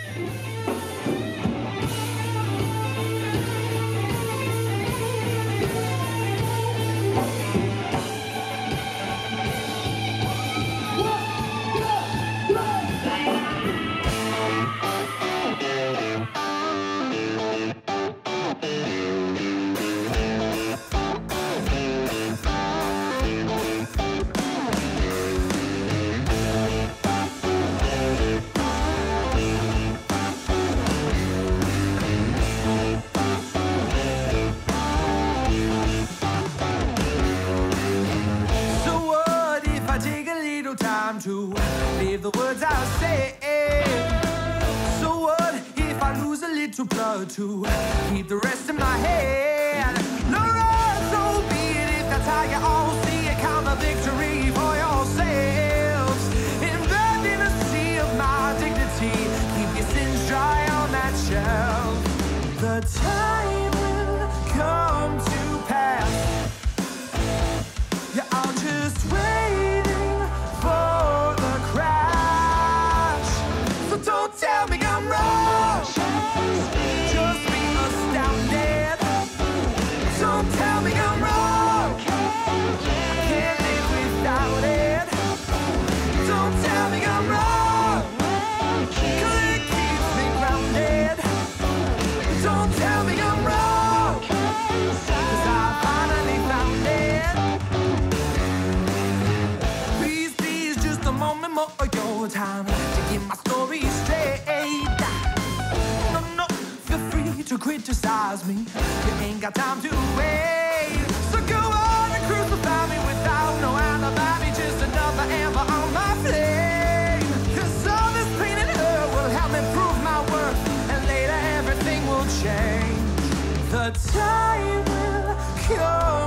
Time to leave the words I say. So what if I lose a little blood to keep the rest in my head? No, so be it if that's how you all see it. Count a victory for yourselves. Embedded in a sea of my dignity, keep your sins dry on that shelf. The time will come to pass. Yeah, I'll just wait for the crash. So don't tell me I'm wrong, just be astounded. Don't tell me I'm wrong, I can't live without it. Don't tell me I'm wrong, 'cause it keeps me grounded. Don't tell me I'm wrong, 'cause I finally found it. Moment more of your time to get my story straight. No, feel free to criticize me. You ain't got time to wait. So go on and crucify me without no alibi. Just another amber on my flame. 'Cause all this pain and hurt will help me prove my worth, and later everything will change. The time will come.